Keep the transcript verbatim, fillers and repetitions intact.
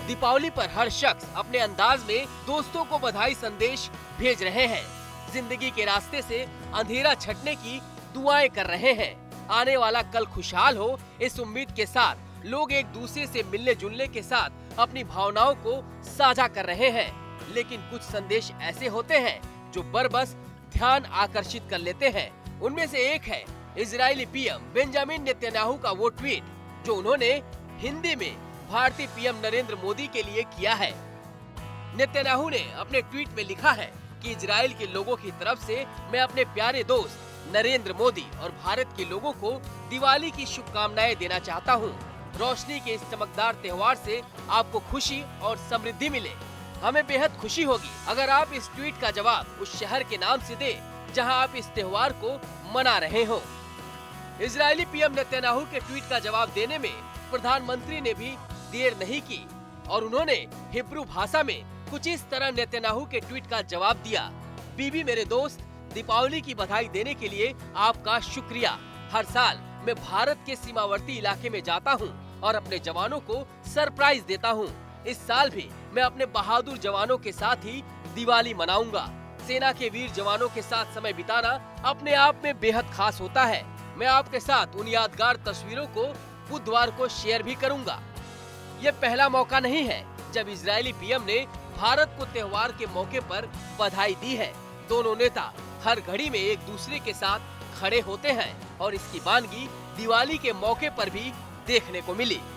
दीपावली पर हर शख्स अपने अंदाज में दोस्तों को बधाई संदेश भेज रहे हैं। जिंदगी के रास्ते से अंधेरा छटने की दुआएं कर रहे हैं। आने वाला कल खुशहाल हो, इस उम्मीद के साथ लोग एक दूसरे से मिलने जुलने के साथ अपनी भावनाओं को साझा कर रहे हैं। लेकिन कुछ संदेश ऐसे होते हैं जो बरबस ध्यान आकर्षित कर लेते हैं। उनमें से एक है इजरायली पीएम बेंजामिन नेतन्याहू का वो ट्वीट जो उन्होंने हिंदी में भारतीय पीएम नरेंद्र मोदी के लिए किया है। नेतन्याहू ने अपने ट्वीट में लिखा है कि इजराइल के लोगों की तरफ से मैं अपने प्यारे दोस्त नरेंद्र मोदी और भारत के लोगों को दिवाली की शुभकामनाएं देना चाहता हूं। रोशनी के इस चमकदार त्योहार से आपको खुशी और समृद्धि मिले। हमें बेहद खुशी होगी अगर आप इस ट्वीट का जवाब उस शहर के नाम से दे जहां आप इस त्योहार को मना रहे हो। इजरायली पीएम नेतन्याहू के ट्वीट का जवाब देने में प्रधानमंत्री ने भी देर नहीं की और उन्होंने हिब्रू भाषा में कुछ इस तरह नेतन्याहू के ट्वीट का जवाब दिया। बीबी मेरे दोस्त, दीपावली की बधाई देने के लिए आपका शुक्रिया। हर साल मैं भारत के सीमावर्ती इलाके में जाता हूं और अपने जवानों को सरप्राइज देता हूं। इस साल भी मैं अपने बहादुर जवानों के साथ ही दिवाली मनाऊंगा। सेना के वीर जवानों के साथ समय बिताना अपने आप में बेहद खास होता है। मैं आपके साथ उन यादगार तस्वीरों को बुधवार को शेयर भी करूंगा। ये पहला मौका नहीं है जब इजरायली पीएम ने भारत को त्योहार के मौके पर बधाई दी है। दोनों नेता हर घड़ी में एक दूसरे के साथ खड़े होते हैं और इसकी वानगी दिवाली के मौके पर भी देखने को मिली।